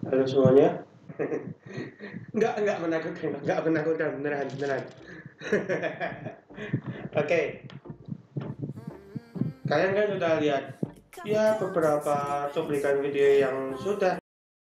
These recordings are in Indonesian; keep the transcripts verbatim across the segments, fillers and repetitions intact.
Halo semuanya. Enggak enggak menakutkan enggak menakutkan, beneran beneran. Oke. Kalian kan sudah lihat, ya beberapa cuplikan video yang sudah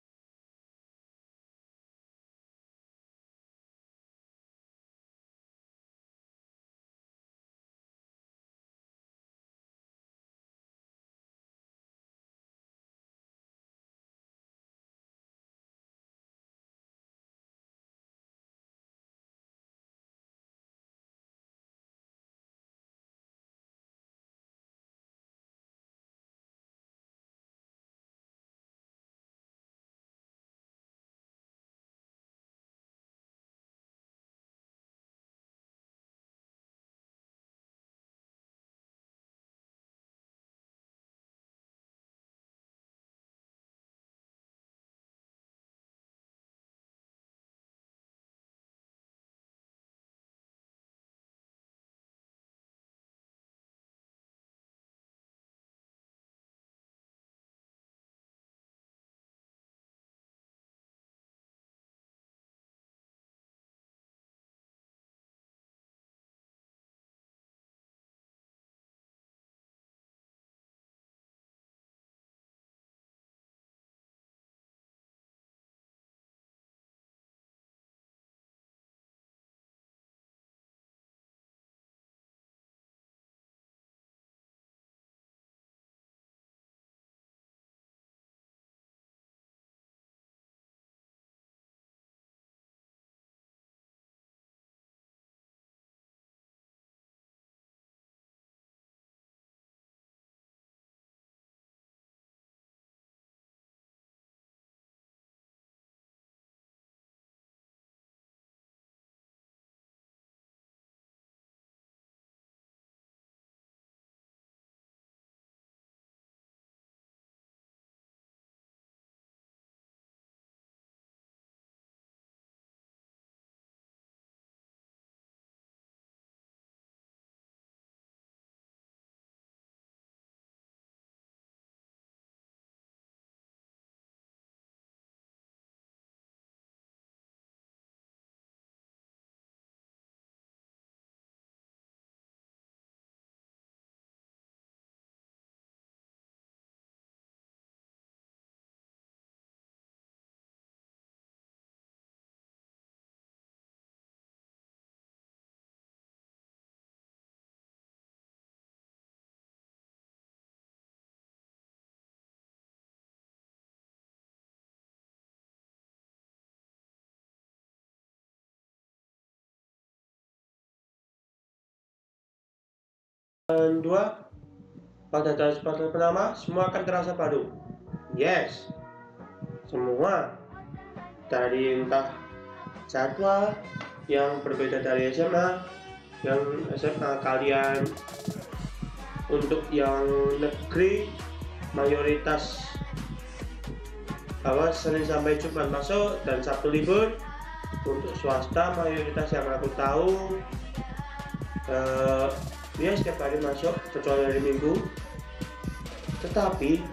dan dua pada dashboard pertama semua akan terasa baru. Yes, semua dari entah jadwal yang berbeda dari S M A, yang S M A kalian untuk yang negeri mayoritas bahwa Senin sampai Jumat masuk dan Sabtu libur. Untuk swasta mayoritas yang aku tahu uh, ya setiap hari masuk kecuali hari Minggu. Tetapi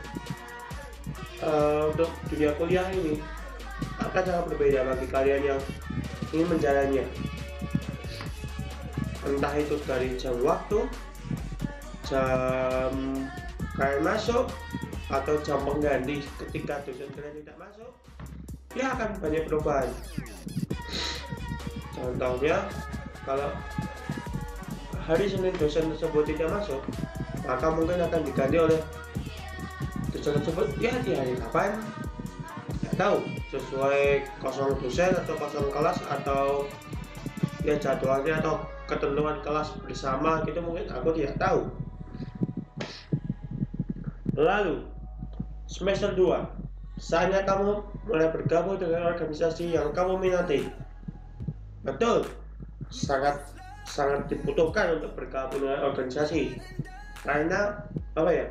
uh, untuk dunia kuliah ini akan sangat berbeda bagi kalian yang ingin menjalannya, entah itu dari jam waktu, jam kalian masuk, atau jam pengganti ketika dosen kalian tidak masuk. Ya akan banyak perubahan. Contohnya, kalau hari Senin dosen tersebut tidak masuk, maka mungkin akan diganti oleh dosen tersebut ya di hari kapan, tidak tahu, sesuai kosong dosen atau kosong kelas atau ya jadwalnya atau ketentuan kelas bersama gitu, mungkin aku tidak tahu. Lalu semester dua, saatnya kamu mulai bergabung dengan organisasi yang kamu minati. Betul, sangat sangat dibutuhkan untuk bergabung dengan organisasi, karena apa ya?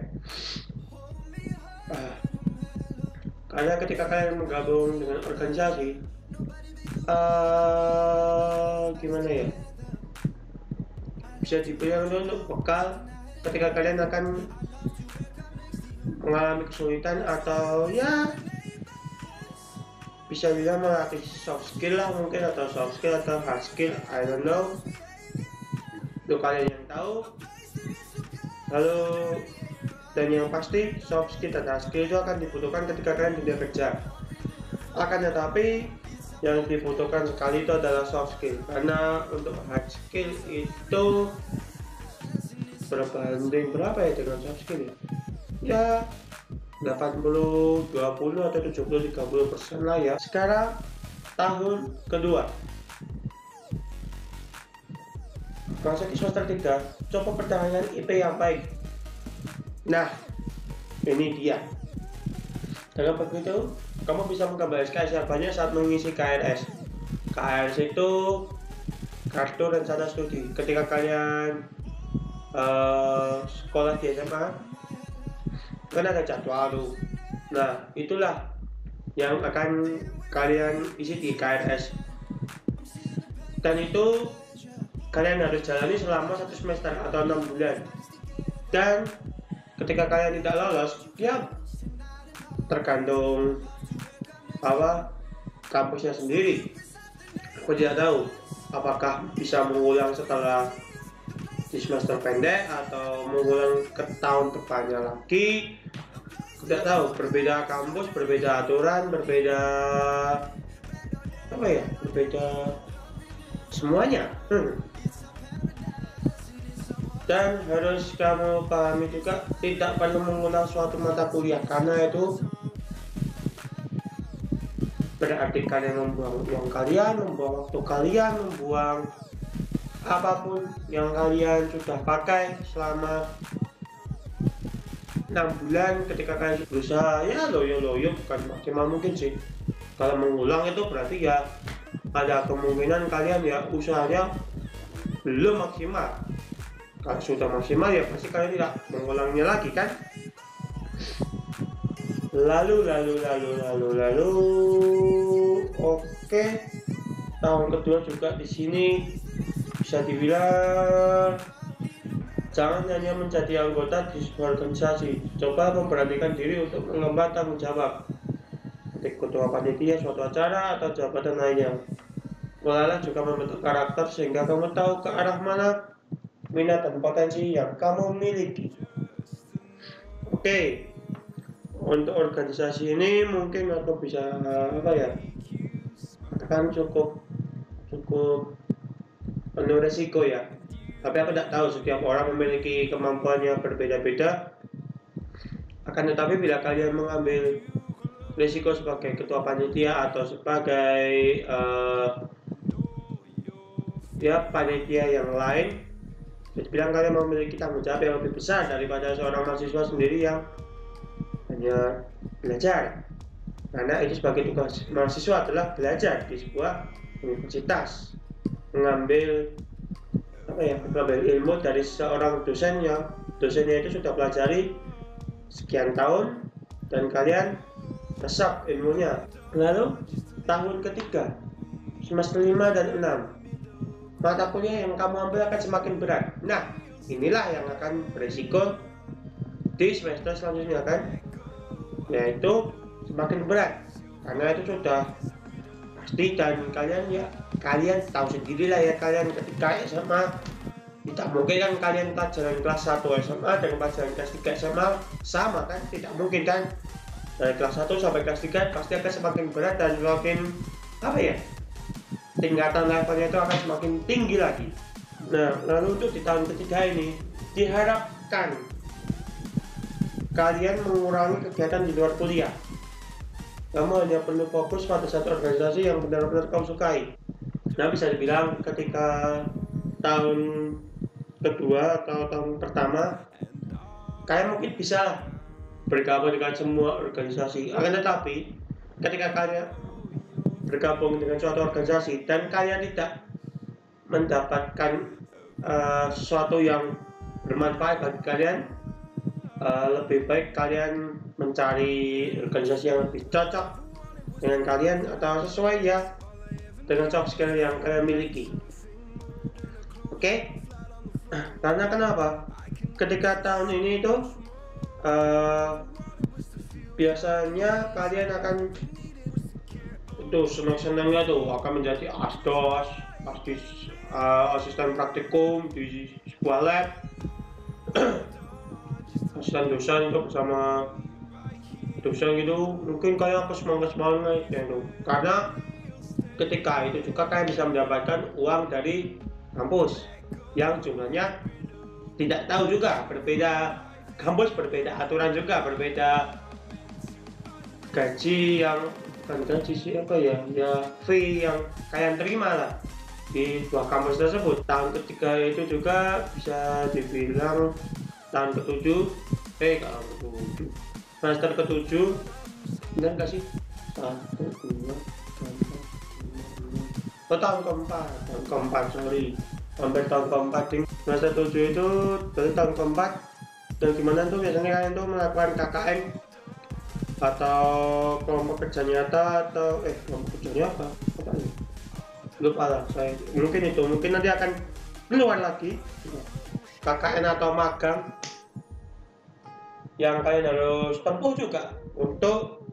Uh, karena ketika kalian menggabung dengan organisasi, uh, gimana ya? Bisa dibilang untuk bekal ketika kalian akan mengalami kesulitan atau ya bisa bilang melatih soft skill lah mungkin, atau soft skill atau hard skill, I don't know, itu kalian yang tahu. Lalu dan yang pasti soft skill dan hard skill itu akan dibutuhkan ketika kalian dunia kerja. Akan tetapi yang dibutuhkan sekali itu adalah soft skill, karena untuk hard skill itu berbanding berapa ya dengan soft skill ya? Ya delapan puluh dua puluh atau tujuh puluh tiga puluh persen lah ya. Sekarang tahun kedua, masuk ke semester tiga, coba pertahankan I P yang baik. Nah, ini dia. Dengan begitu, kamu bisa mengambil S K S yang banyak saat mengisi K R S. K R S itu kartu rencana studi. Ketika kalian uh, sekolah di S M A, kan ada jadwal tuh. Nah, itulah yang akan kalian isi di K R S. Dan itu kalian harus jalani selama satu semester atau enam bulan. Dan ketika kalian tidak lolos, ya tergantung apa kampusnya sendiri. Aku tidak tahu apakah bisa mengulang setelah di semester pendek atau mengulang ke tahun depannya lagi. Tidak tahu, berbeda kampus, berbeda aturan, berbeda apa ya, berbeda semuanya. Hmm. Dan harus kamu pahami juga, tidak perlu mengulang suatu mata kuliah, karena itu berarti kalian membuang uang kalian, membuang waktu kalian, membuang apapun yang kalian sudah pakai selama enam bulan ketika kalian berusaha ya loyo-loyo, bukan maksimal mungkin sih. Kalau mengulang itu berarti ya ada kemungkinan kalian ya usahanya belum maksimal. Kalau sudah maksimal ya pasti kalian tidak mengulangnya lagi kan. Lalu lalu lalu lalu lalu oke, tahun kedua juga di sini bisa dibilang jangan hanya menjadi anggota di sebuah organisasi, coba memberanikan diri untuk mengemban tanggung jawab seperti ketua panitia suatu acara atau jabatan lainnya. Mulailah juga membentuk karakter sehingga kamu tahu ke arah mana minat dan potensi yang kamu miliki. Oke, untuk organisasi ini mungkin aku bisa apa ya, katakan cukup cukup penuh resiko ya. Tapi aku tidak tahu, setiap orang memiliki kemampuan yang berbeda-beda. Akan tetapi bila kalian mengambil risiko sebagai ketua panitia atau sebagai uh, ya panitia yang lain, jadi bilang kalian memiliki tanggung jawab yang lebih besar daripada seorang mahasiswa sendiri yang hanya belajar. Karena itu sebagai tugas mahasiswa adalah belajar di sebuah universitas, mengambil apa ya, mengambil ilmu dari seorang dosen yang dosennya itu sudah pelajari sekian tahun dan kalian resap ilmunya. Lalu tahun ketiga, semester lima dan enam, mata kuliah yang kamu ambil akan semakin berat. Nah, inilah yang akan berisiko di semester selanjutnya kan, yaitu semakin berat karena itu sudah pasti. Dan kalian ya kalian tahu sendiri lah ya, kalian ketika S M A tidak mungkin kan kalian pelajaran kelas satu S M A dan pelajaran kelas tiga S M A sama kan, tidak mungkin kan. Dari kelas satu sampai kelas tiga pasti akan semakin berat dan semakin apa ya, tingkatan levelnya itu akan semakin tinggi lagi. Nah, lalu untuk di tahun ketiga ini diharapkan kalian mengurangi kegiatan di luar kuliah. Kamu hanya perlu fokus pada satu organisasi yang benar-benar kamu sukai. Nah, bisa dibilang ketika tahun kedua atau tahun pertama kalian mungkin bisa bergabung dengan semua organisasi. Akan tetapi ketika kalian bergabung dengan suatu organisasi dan kalian tidak mendapatkan uh, sesuatu yang bermanfaat bagi kalian, uh, lebih baik kalian mencari organisasi yang lebih cocok dengan kalian atau sesuai ya dengan soft skill yang kalian miliki. Oke, okay? Karena kenapa? Ketika tahun ini itu uh, biasanya kalian akan tuh senang-senangnya tuh akan menjadi asdos, asis, uh, asisten praktikum di sebuah lab, asisten dosen untuk bersama dosen gitu. Mungkin kayak aku semangat-semangat ya tuh, karena ketika itu juga kalian bisa mendapatkan uang dari kampus yang jumlahnya tidak tahu juga, berbeda kampus, berbeda aturan juga, berbeda gaji yang kan gaji sih apa ya ya fee yang kalian terima lah di dua kampus tersebut. Tahun ketiga itu juga bisa dibilang tahun ketujuh eh kalau ketujuh semester ketujuh benar nggak sih? Satu dua tiga oh tahun keempat tahun keempat sorry hampir tahun keempat di semester tujuh itu dari tahun keempat. Dan gimana tuh biasanya kalian tuh melakukan K K N atau kelompok kerja nyata atau eh kelompok kerja nyata apa nih lupa lah saya, mungkin itu mungkin nanti akan keluar lagi K K N atau magang yang kalian harus tempuh juga untuk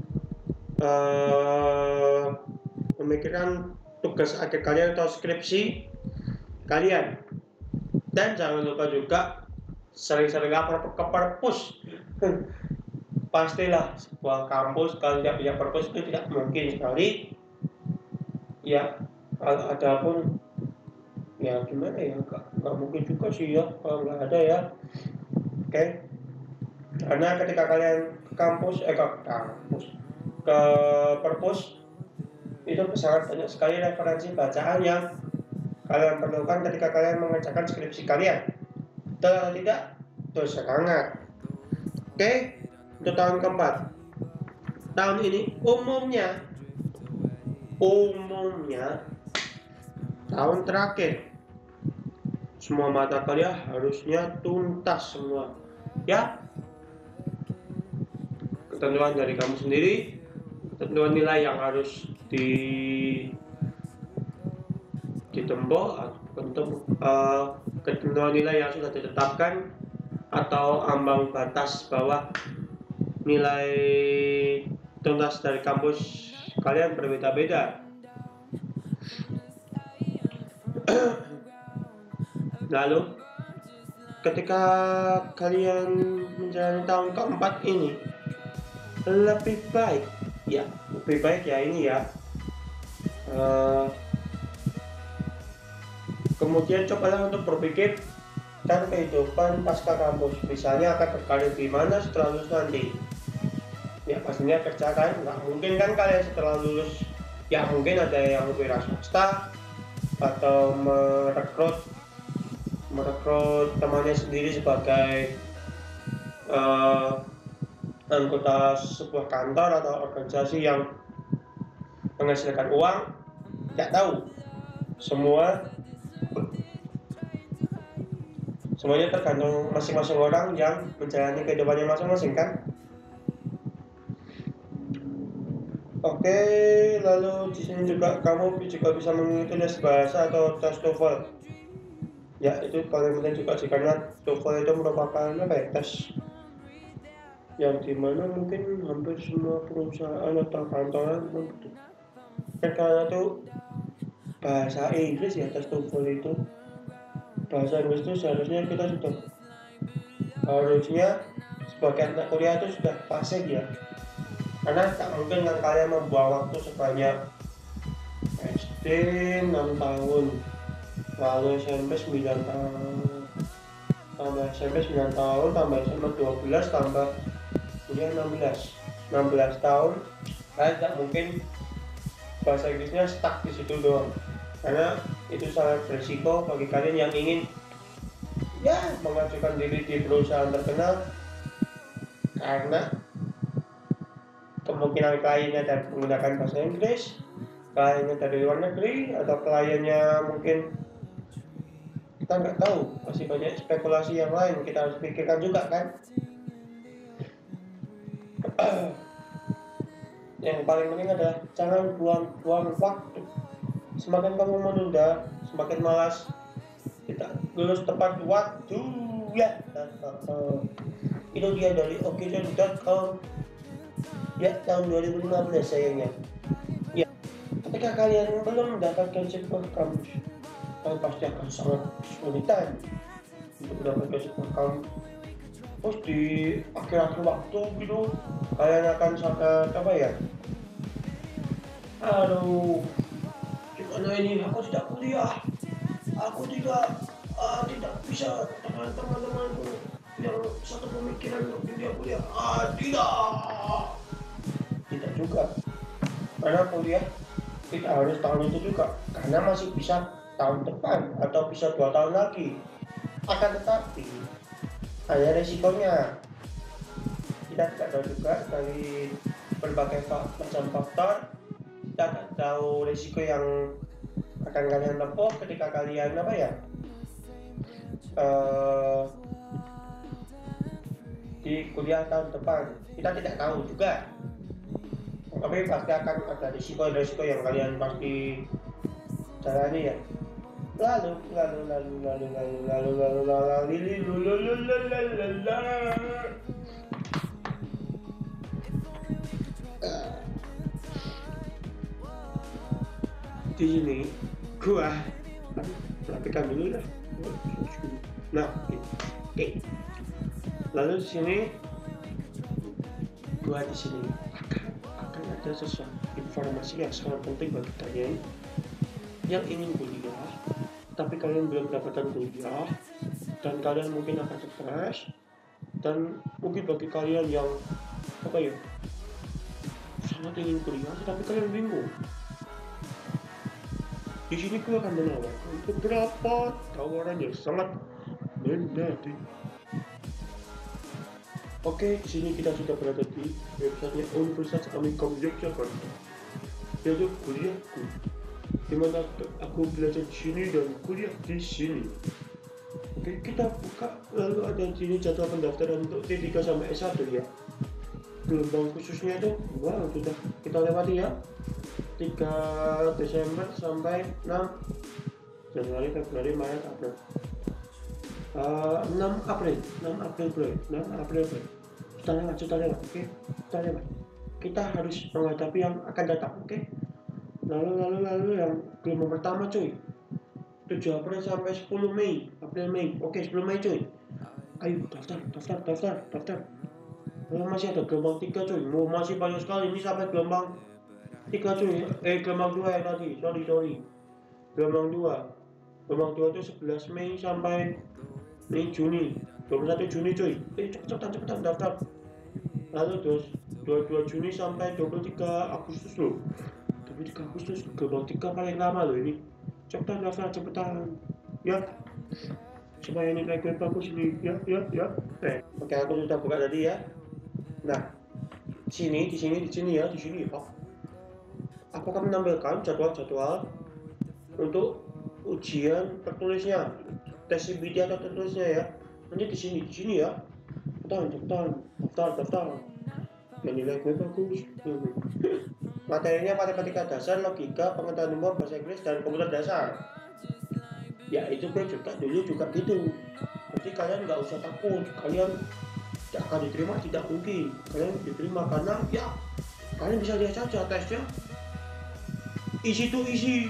uh, memikirkan tugas akhir kalian atau skripsi kalian. Dan jangan lupa juga sering-sering lapor ke perpus. Pastilah sebuah kampus kalau tidak punya perpus itu tidak mungkin sekali ya. Ada pun ya gimana ya, nggak mungkin juga sih ya kalau nggak ada ya. Oke okay. Karena ketika kalian ke kampus eh ke kampus ke perpus itu sangat banyak sekali referensi bacaan yang kalian perlukan ketika kalian mengerjakan skripsi kalian. Kalau tidak terus semangat. Oke okay. Untuk tahun keempat, tahun ini umumnya umumnya tahun terakhir semua mata kuliah harusnya tuntas semua ya. Ketentuan dari kamu sendiri, ketentuan nilai yang harus di ditempuh untuk uh, ketentuan nilai yang sudah ditetapkan atau ambang batas bawah nilai tuntas dari kampus kalian berbeda-beda. Lalu ketika kalian menjalani tahun keempat ini lebih baik ya lebih baik ya ini ya uh, kemudian cobalah untuk berpikir dan kehidupan pasca kampus, misalnya akan berkarir di mana setelah lulus nanti. Ya pastinya kerja kan, nggak mungkin kan kalian setelah lulus ya mungkin ada yang wira swasta atau merekrut merekrut temannya sendiri sebagai uh, anggota sebuah kantor atau organisasi yang menghasilkan uang. Tidak tahu, semua semuanya tergantung masing-masing orang yang menjalani kehidupannya masing-masing kan. Oke, lalu di sini juga kamu juga bisa mengikuti les bahasa atau tes TOEFL. Ya, itu paling penting juga sih, karena TOEFL itu merupakan apa ya, tes yang dimana mungkin hampir semua perusahaan atau kantoran begitu. Karena itu bahasa Inggris ya, tes TOEFL itu bahasa Inggris itu seharusnya kita sudah harusnya sebagai anak kuliah itu sudah fasih ya. Karena tak mungkin kan kalian membuang waktu sebanyak S D enam tahun, lalu S M P sembilan tahun, tambah S M P sembilan tahun, tambah S M P dua belas, tambah kuliah enam belas tahun. Kalian tak mungkin bahasa Inggrisnya stuck di situ doang, karena itu sangat berisiko bagi kalian yang ingin ya mengajukan diri di perusahaan terkenal, karena kemungkinan kliennya dari menggunakan bahasa Inggris, kliennya dari luar negeri, atau kliennya mungkin kita nggak tahu, masih banyak spekulasi yang lain kita harus pikirkan juga kan. Yang paling penting adalah jangan buang-buang waktu. Semakin kamu menunda, semakin malas kita lulus tepat waktu ya. Itu dia dari okidot dot com ya, tahun dua ribu lima belas sayangnya. Ya, ketika kalian belum mendapatkan sebuah kampus, kalian pasti akan sangat kesulitan untuk mendapatkan sebuah kampus. Terus di akhir-akhir waktu gitu, kalian akan sangat apa ya? Aduh, gimana ini? Aku tidak kuliah, aku tidak, uh, tidak bisa dengan teman-temanku yang satu pemikiran untuk dunia kuliah. Ah, tidak, tidak juga. Karena kuliah tidak harus tahun itu juga, karena masih bisa tahun depan atau bisa dua tahun lagi. Akan tetapi ada resikonya. Kita tidak tahu juga dari berbagai macam faktor. Kita tidak tahu resiko yang akan kalian tempuh ketika kalian apa ya uh, di kuliah tahun depan. Kita tidak tahu juga, tapi pasti akan ada risiko-risiko yang kalian pasti jalani ya. Lalu lalu lalu lalu lalu lalu lalu lalu lalu lalu di sini gua perhatikan dulu lah. Nah, oke. Okay. Lalu di sini gua di sini akan akan ada sesuatu informasi yang sangat penting bagi kalian yang ingin kuliah, tapi kalian belum mendapatkan kuliah, dan kalian mungkin akan stres, dan mungkin bagi kalian yang apa ya sangat ingin kuliah, tapi kalian bingung. Di sini gue akan menawarkan beberapa tawaran yang sangat menarik. Oke, di sini kita sudah berada di websitenya Universitas Amikom Yogyakarta, yaitu kuliahku, dimana aku belajar di sini dan kuliah di sini. Oke, kita buka. Lalu ada di sini jadwal pendaftaran untuk T tiga sampai S satu ya. Gelombang khususnya itu, wow, sudah kita lewati ya. tiga Desember sampai enam Januari, Februari, Maret, April. Uh, enam April, enam April bro, enam April bro. Kita lewat, kita lewat, oke? Okay? Kita lewat. Kita harus menghadapi yang akan datang, oke? Okay? Lalu, lalu, lalu yang gelombang pertama cuy, tujuh April sampai sepuluh Mei, April, Mei, oke, okay, sepuluh Mei cuy. Ayo daftar, daftar, daftar, daftar. Lalu masih ada gelombang tiga cuy, mau masih banyak sekali ini sampai gelombang tiga cuy, eh gelombang dua ya tadi, sorry sorry gelombang dua, gelombang dua itu sebelas Mei sampai Mei Juni, dua puluh satu Juni cuy, eh cepetan cepetan daftar. Lalu terus dua puluh dua Juni sampai dua puluh tiga Agustus loh, dua puluh tiga Agustus gelombang tiga paling lama loh ini, cepetan daftar cepetan ya, supaya ini naik bagus ini ya ya ya. Eh, oke aku sudah buka tadi ya. Nah, sini di sini di sini ya di sini ya. Aku akan menampilkan jadwal-jadwal untuk ujian tertulisnya, tes C B T atau tertulisnya ya. Nanti di sini, di sini ya. Cepetan, cepetan, daftar, daftar. Yang nilai gue bagus. Materinya matematika dasar, logika, pengetahuan umum, bahasa Inggris, dan komputer dasar. Ya itu gue juga dulu juga gitu. Jadi kalian nggak usah takut, kalian tidak akan diterima, tidak mungkin. Kalian diterima karena ya kalian bisa lihat saja tesnya. Isi tuh isi,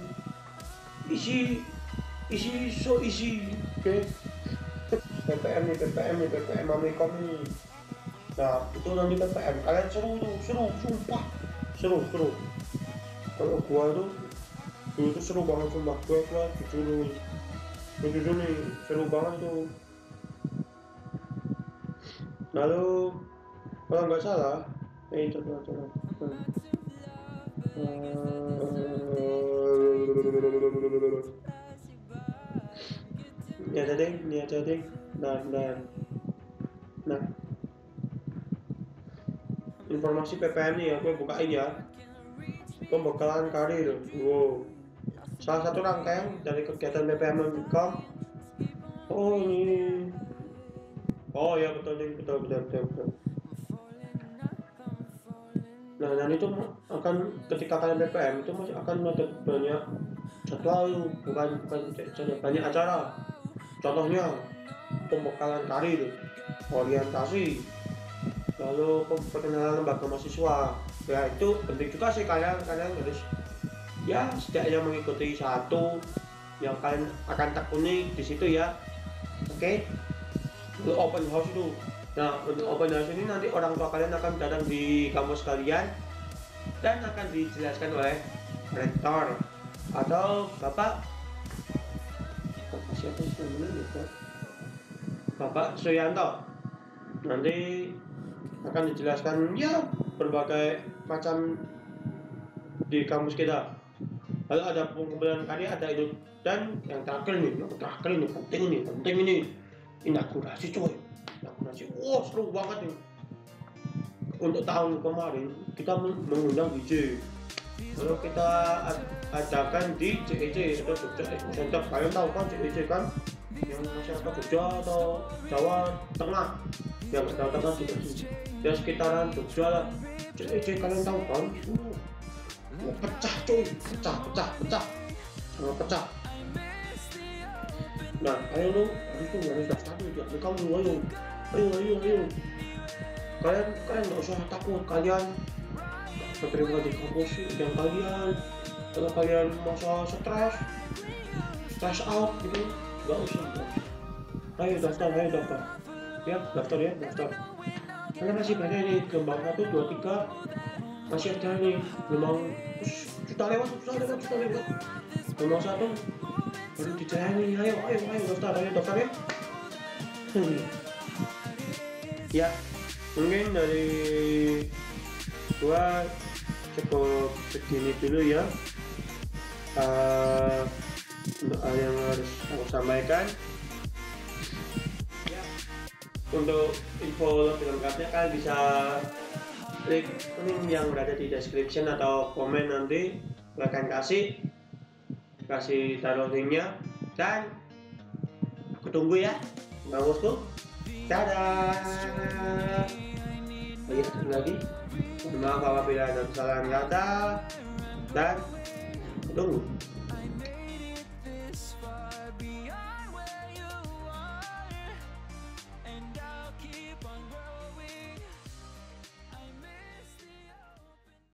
isi, isi so isi, oke. P P M nih, P P M nih, P P M Amikom nih. Nah itu nanti P P M, kalian seru tuh, seru, sumpah, seru, seru. Kalau gua tuh, dulu tuh seru banget sumpah, gua gua disuruh, disuruh nih, seru banget tuh. Lalu kalau nggak salah, eh coba coba. Ini ada deh, ini ada deh. Nah, nah, nah. Informasi P P M nih aku bukain ya. Pembekalan karir. Wow. Salah satu rangkaian dari kegiatan P P M Amikom. Oh ini. Oh ya betul nih, betul betul betul. betul. Nah, dan itu akan ketika kalian P P M itu masih akan ada banyak jadwal, bukan bukan banyak acara. Contohnya pembekalan karir, orientasi, lalu perkenalan lembaga mahasiswa. Ya itu penting juga sih kalian kalian harus ya setidaknya mengikuti satu yang kalian akan tekuni di situ ya. Oke, untuk open house itu. Nah, untuk open house ini nanti orang tua kalian akan datang di kampus kalian dan akan dijelaskan oleh rektor atau bapak bapak siapa sih namanya lupa, Bapak Suyanto. Nanti akan dijelaskan ya berbagai macam di kampus kita. Lalu ada pengumpulan karya, ada itu, dan yang terakhir nih, yang terakhir ini penting nih, penting ini inaugurasi coy, inaugurasi. Wow, seru banget nih. Untuk tahun kemarin kita mengundang D J. Lalu kita adakan di J E C atau Jogja Expo Center. Kalian tahu kan J E C kan? Yang masyarakat Jogja atau Jawa Tengah, yang Jawa Tengah juga sih, ya sekitaran Jogja lah. J E C kalian tahu kan? Oh, pecah cuy, pecah, pecah, pecah, sangat pecah. Nah, ayo lu, harus tuh harus daftar nih, ya kamu ayo, ayo, ayo, ayo. Kalian, kalian nggak usah takut, kalian keterima di kampus yang kalian, kalau kalian masa stres, stress out gitu, nggak usah, nggak usah. Ayo daftar, ayo daftar, ya daftar ya, daftar. Karena masih banyak nih, gelombang satu, dua, tiga, masih ada nih, gelombang sudah lewat, sudah lewat, sudah lewat. Gelombang satu baru dijalani, ayo, ayo, ayo daftar, ayo daftar ya. Hmm. Ya, mungkin dari gua cukup segini dulu ya. Uh, untuk hal yang harus aku sampaikan. Ya, untuk info lebih lengkapnya kalian bisa klik link yang berada di description atau komen nanti akan kasih kasih taruh linknya, dan aku tunggu ya Bang Bosku. Dadah. Lagi satu lagi, mohon maaf apabila ada kesalahan kata, dan aku tunggu.